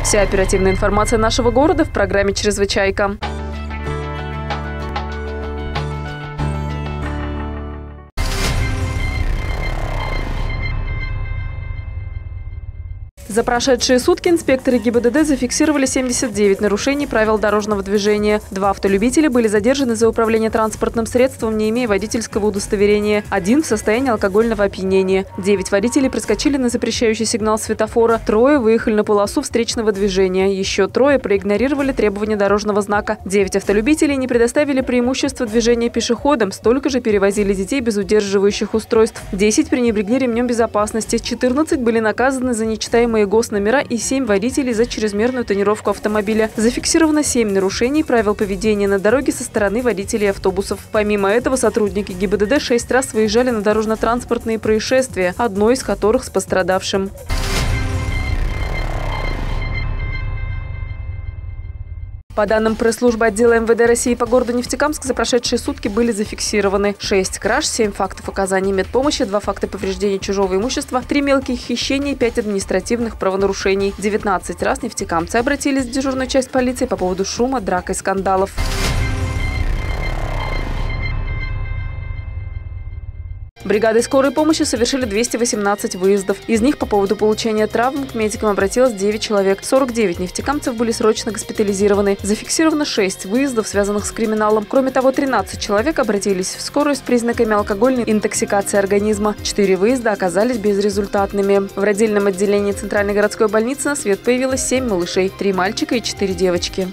Вся оперативная информация нашего города в программе «Чрезвычайка». За прошедшие сутки инспекторы ГИБДД зафиксировали 79 нарушений правил дорожного движения. 2 автолюбителя были задержаны за управление транспортным средством, не имея водительского удостоверения. 1 в состоянии алкогольного опьянения. 9 водителей проскочили на запрещающий сигнал светофора. 3 выехали на полосу встречного движения. Еще 3 проигнорировали требования дорожного знака. 9 автолюбителей не предоставили преимущество движения пешеходам. Столько же перевозили детей без удерживающих устройств. 10 пренебрегли ремнем безопасности. 14 были наказаны за нечитаемые госномера и 7 водителей за чрезмерную тонировку автомобиля. Зафиксировано 7 нарушений правил поведения на дороге со стороны водителей автобусов. Помимо этого, сотрудники ГИБДД 6 раз выезжали на дорожно-транспортные происшествия, одно из которых с пострадавшим. По данным пресс-службы отдела МВД России по городу Нефтекамск, за прошедшие сутки были зафиксированы 6 краж, 7 фактов оказания медпомощи, 2 факта повреждения чужого имущества, 3 мелких хищения, 5 административных правонарушений. 19 раз нефтекамцы обратились в дежурную часть полиции по поводу шума, драк и скандалов. Бригадой скорой помощи совершили 218 выездов. Из них по поводу получения травм к медикам обратилось 9 человек. 49 нефтекамцев были срочно госпитализированы. Зафиксировано 6 выездов, связанных с криминалом. Кроме того, 13 человек обратились в скорую с признаками алкогольной интоксикации организма. 4 выезда оказались безрезультатными. В родильном отделении Центральной городской больницы на свет появилось 7 малышей, 3 мальчика и 4 девочки.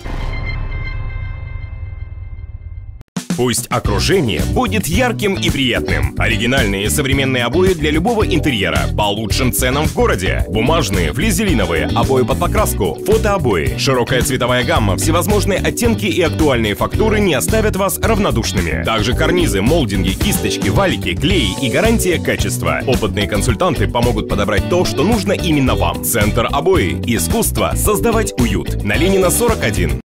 Пусть окружение будет ярким и приятным. Оригинальные и современные обои для любого интерьера по лучшим ценам в городе. Бумажные, флизелиновые, обои под покраску, фотообои. Широкая цветовая гамма, всевозможные оттенки и актуальные фактуры не оставят вас равнодушными. Также карнизы, молдинги, кисточки, валики, клеи и гарантия качества. Опытные консультанты помогут подобрать то, что нужно именно вам. Центр обои. Искусство создавать уют. На Ленина 41.